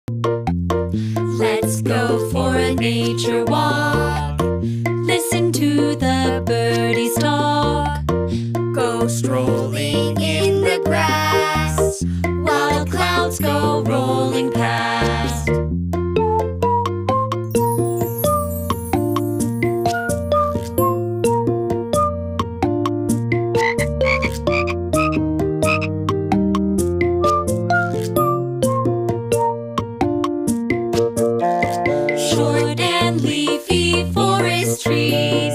Let's go for a nature walk. Listen to the birdies talk. Go strolling in the grass while clouds go rolling past. Short and leafy forest trees